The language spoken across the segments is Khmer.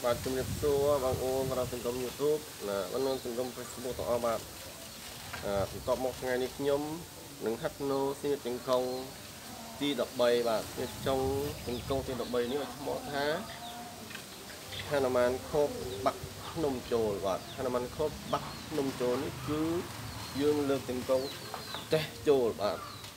បាទជំរាបសួរបងប្អូនក្នុងសង្គម YouTube ណាបងប្អូនសង្គម Facebook ទាំងអស់បាទបន្ទាប់មកថ្ងៃនេះខ្ញុំនឹងហាត់ណូសៀតចង្កុងទី13បាទសៀតចុងចង្កុងទី13នេះឲ្យឈ្មោះថាហនុមានខូបបាក់ភ្នំចូលបាទហនុមានខូបបាក់ភ្នំចូលនេះគឺយើងលើកចង្កុងចេះចូលបាទ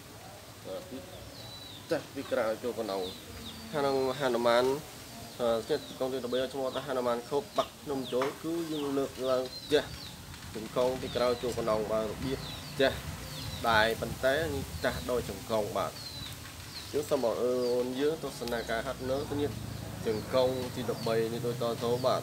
ចេះពីក្រៅចូលកណ្ដុងហនុមានចិត្តចង្កុងទី13ឲ្យឈ្មោះថាហនុមានខូបបាក់ភ្នំចូលគឺយើងលើកឡើងចេះចង្កុងពីក្រៅចូលកណ្ដុងបាទរបៀបចេះដែរប៉ុន្តែនេះចាស់ដោយចង្កុងបាទយើងសូមបងប្អូនយើងទស្សនាការហាត់នៅស្នៀតចង្កុងទី13នេះដូចតទៅបាទ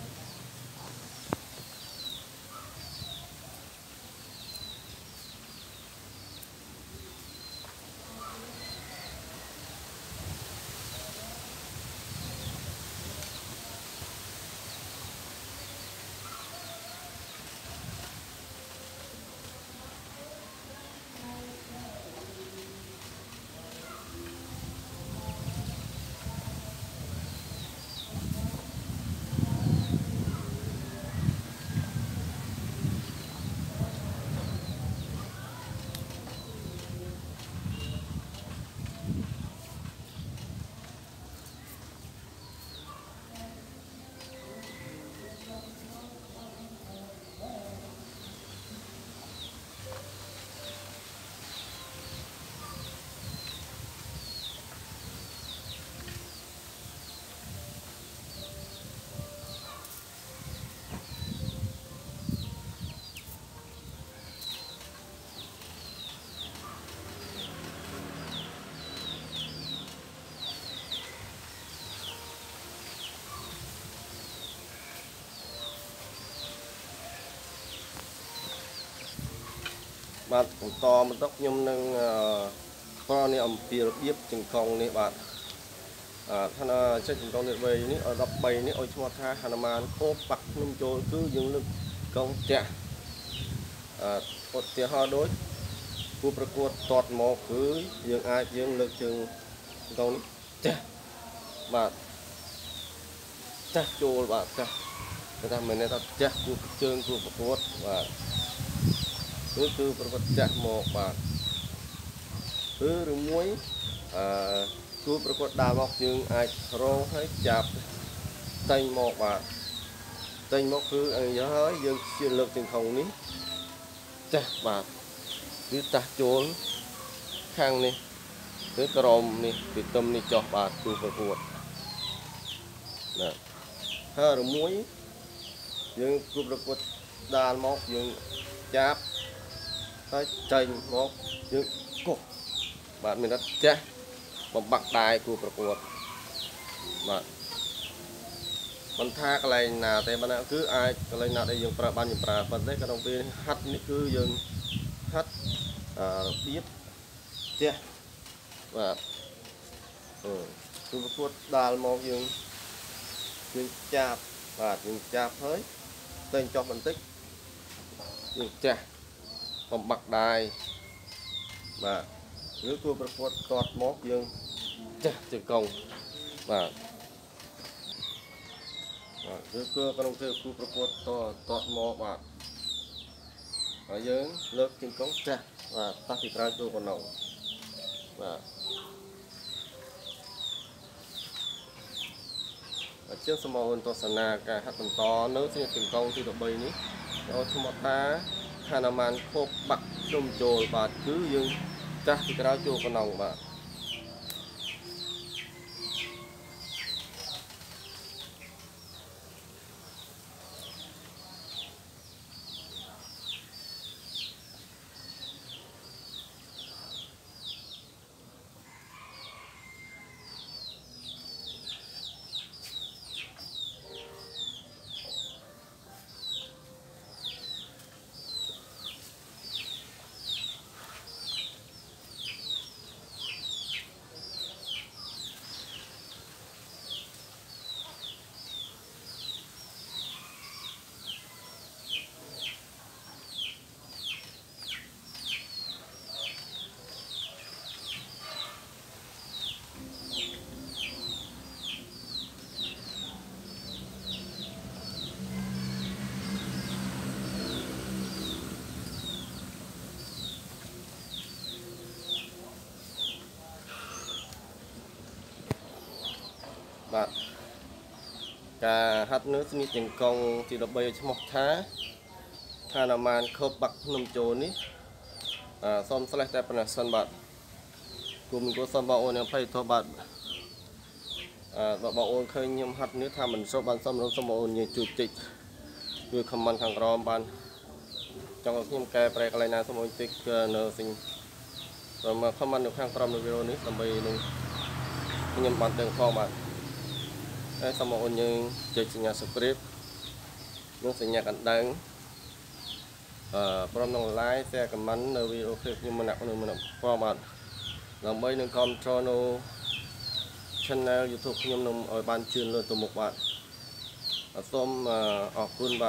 បាទបន្តមកទៅខ្ញុំនឹងប្រនេះអំពីរបៀបចង្កុងនេះបាទថាចេះចង្កុងនេះ3នេះឲ្យ13នេះឲ្យឈ្មោះថាហនុមានខូបបាក់ភ្នំចូលគឺយើងលើកកងចាស់ឧទាហរណ៍ដូចគូប្រកួតតតមកគឺយើងលើកជើងចង្កុងនេះចាស់បាទចាស់ចូលបាទចាស់គេថាមិនមែនថាចាស់គូជើងគូប្រកួតបាទគឺប្រវត្តិចាស់មកបាទឬមួយគូប្រកួតដើរមកយើងអាចរងហើយចាប់តែងមកបាទតែងមកគឺហើយយើងជាលើកចង្កុងនេះចាស់បាទគឺតាស់ចូលខាងនេះគឺក្រមនេះពីទឹមនេះចុះបាទគូប្រកួតណាហើយឬមួយយើងគូប្រកួតដើរមកយើងចាប់ហើយចេញមកយើងកុកបាទមានតែចាស់បំបាក់ដៃគូប្រកួតបាទមិនថាកន្លែងណាទេបាទគឺអាចកន្លែងណាដែលយើងប្រើបានយើងប្រើប៉ុន្តែក្នុងពេលហាត់នេះគឺយើងហាត់របៀបចាស់បាទគូប្រកួតដាល់មកយើងចាប់បាទយើងចាប់ហើយតែងចុះបន្តិចយើងចាស់បំបាក់ដៃបាទឬគូប្រកួតតតមកយើងចាស់ចង្កុងបាទឬគឺក្នុងពេលគូប្រកួតតតមកបាទហើយយើងលើកចង្កុងចាស់បាទតាស់ពីក្រៅចូលកណ្ដុងបាទជាងសមអូនទស្សនាការហាត់បន្តនៅស្នៀតចង្កុងទី13នេះឲ្យឈ្មោះថាហនុមានខូបបាក់ភ្នំចូលបាទគឺយើងចាស់ពីក្រៅចូលកណ្ដុងបាទបាទការហាត់នៅស្នៀតទាំងកងទី13ឈ្មោះថាណាមានខប់បាក់ភ្នំចូលនេះសូមស្លេះតែប៉ុណ្ណេះសិនបាទគុំក៏សូមបងអូនអភ័យទោសបាទបងអូនឃើញខ្ញុំហាត់នេះថាមិនស្រួលបានសូមបងអូនជួយតិចជួយខមមិនខាងក្រោមបានចង់ឲ្យខ្ញុំកែប្រែកន្លែងណាសូមអូនតិចនៅសិញមកខមមិននៅខាងក្រោមនៅវីដេអូនេះដើម្បីនឹងខ្ញុំបានដឹងផងបាទហើយសូមបងអូនយើងចុចសញ្ញា subscribe និងសញ្ញាកណ្ដឹងព្រមនឹង like share comment នៅវីដេអូខ្ញុំម្នាក់ផងបាទដើម្បីនឹង control នៅ channel YouTube ខ្ញុំនឹងឲ្យបានជឿនលឿនទៅមុខបាទសូមអរគុណ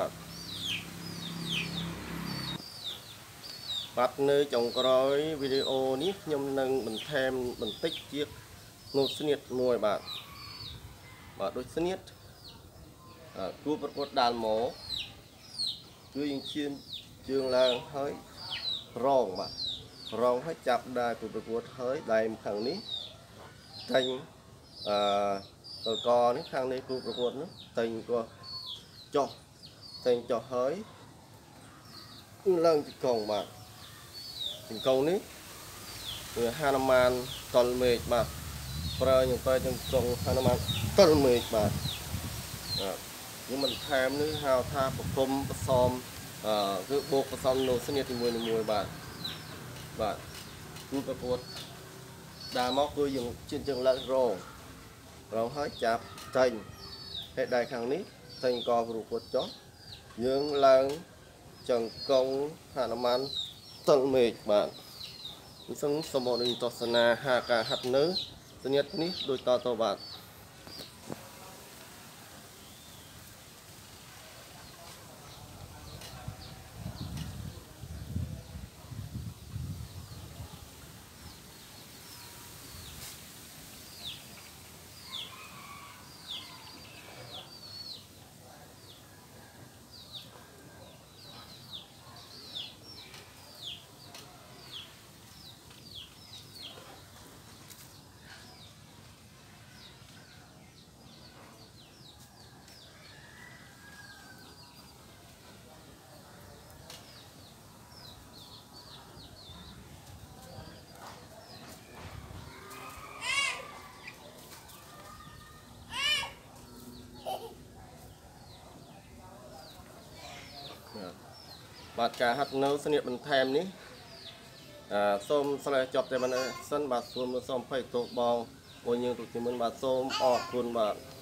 បាទនៅចុងក្រោយវីដេអូនេះខ្ញុំនឹងបន្ថែមបន្តិចជានូតស្នៀតមួយបាទដូចស្នៀតគួរប្រកួតដាល់មកគឺយើងជឿនជើងឡើងហើយរងបាទរងហើយចាប់ដាល់គួរប្រកួតហើយដៃខាងនេះតែងតកនេះខាងនេះគូប្រកួតនោះតែងក៏ចុះហើយឡើងជង្គង់បាទជង្គង់នេះវាហានុមានតលមេឃបាទប្រើយើងប្រើជង្គង់ហានុមានតលមេឃបាទយើងមិនថែមនេះហៅថាប្រគំផ្សំគឺបូកផ្សំនៅស្នៀតនីមួយបាទគូប្រកួតដើរមកគឺយើងជឿនឡើងរងហើយចាប់ចេញហើយដៃខាងនេះចេញកប្រកួតចុះយើងឡើងចង្គង់ហានុមានតលមេឃបាទអញ្ចឹងសូមបងនឹងទស្សនាការហាត់នៅស្នៀតនេះដូចតទៅបាទបាទការហាត់នៅស្នៀតបន្ថែមនេះសូមស្លេះចប់តែប៉ុណ្ណេះសិនបាទសូមអភ័យទោសបងអូនយើងទុកជាមុនបាទសូមអរគុណបាទ